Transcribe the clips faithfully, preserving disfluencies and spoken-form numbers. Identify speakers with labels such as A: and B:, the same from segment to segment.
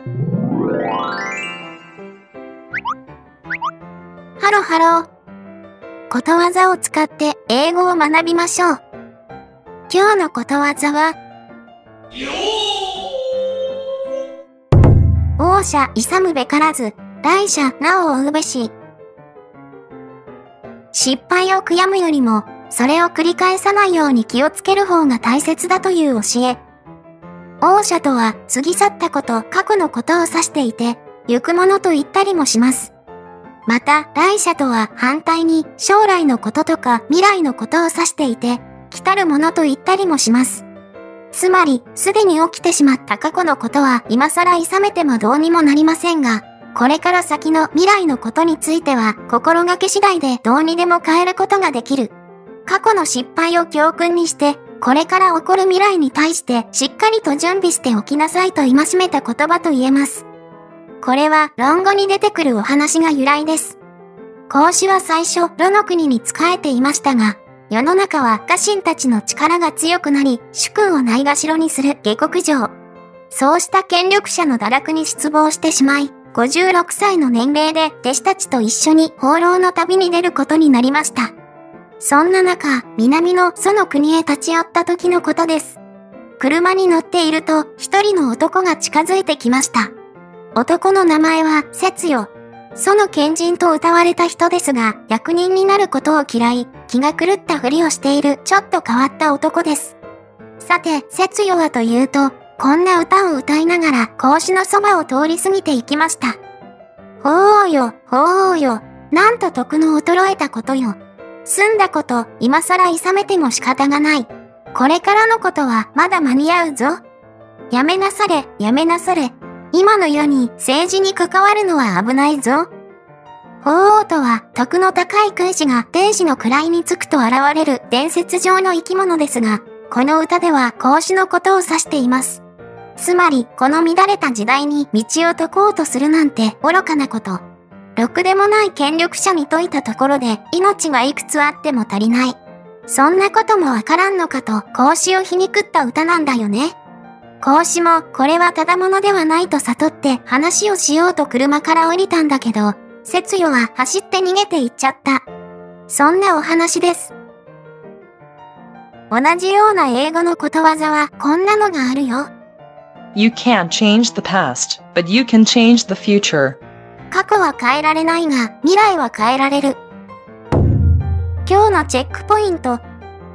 A: ハロハロー。ことわざを使って英語を学びましょう。今日のことわざは、王者勇むべからず、大者なお追うべし。失敗を悔やむよりも、それを繰り返さないように気をつける方が大切だという教え。王者とは過ぎ去ったこと、過去のことを指していて、行くものと言ったりもします。また、大者とは反対に将来のこととか未来のことを指していて、来たるものと言ったりもします。つまり、すでに起きてしまった過去のことは今更諌めてもどうにもなりませんが、これから先の未来のことについては心がけ次第でどうにでも変えることができる。過去の失敗を教訓にして、これから起こる未来に対してしっかりと準備しておきなさいと戒めた言葉と言えます。これは論語に出てくるお話が由来です。孔子は最初、魯の国に仕えていましたが、世の中は家臣たちの力が強くなり、主君をないがしろにする下克上。そうした権力者の堕落に失望してしまい、ごじゅうろくさいの年齢で弟子たちと一緒に放浪の旅に出ることになりました。そんな中、南の楚の国へ立ち寄った時のことです。車に乗っていると、一人の男が近づいてきました。男の名前は節代。楚の賢人と謳われた人ですが、役人になることを嫌い、気が狂ったふりをしているちょっと変わった男です。さて、節代はというと、こんな歌を歌いながら孔子のそばを通り過ぎていきました。法皇よ、法皇よ、なんと徳の衰えたことよ。済んだこと、今更諌めても仕方がない。これからのことはまだ間に合うぞ。やめなされ、やめなされ。今の世に政治に関わるのは危ないぞ。法皇とは徳の高い君主が天使の位につくと現れる伝説上の生き物ですが、この歌では孔子のことを指しています。つまり、この乱れた時代に道を解こうとするなんて愚かなこと。ろくでもない権力者に説いたところで命がいくつあっても足りない。そんなこともわからんのかと孔子を皮肉った歌なんだよね。孔子もこれはただものではないと悟って話をしようと車から降りたんだけど、節代は走って逃げて行っちゃった。そんなお話です。同じような英語のことわざはこんなのがあるよ。
B: You can't change the past, but you can change the future.
A: 過去は変えられないが未来は変えられる。今日のチェックポイント。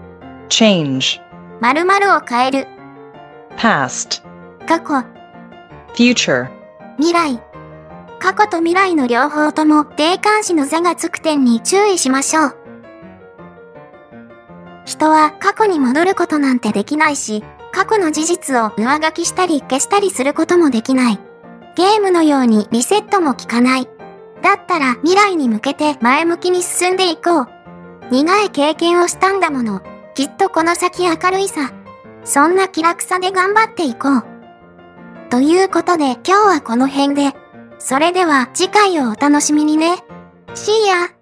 B: Change.
A: 〇〇を変える。
B: Past.
A: 過去。
B: Future.
A: 未来。過去と未来の両方とも定冠詞の座がつく点に注意しましょう。人は過去に戻ることなんてできないし、過去の事実を上書きしたり消したりすることもできない。ゲームのようにリセットも効かない。だったら未来に向けて前向きに進んでいこう。苦い経験をしたんだもの。きっとこの先明るいさ。そんな気楽さで頑張っていこう。ということで今日はこの辺で。それでは次回をお楽しみにね。See ya!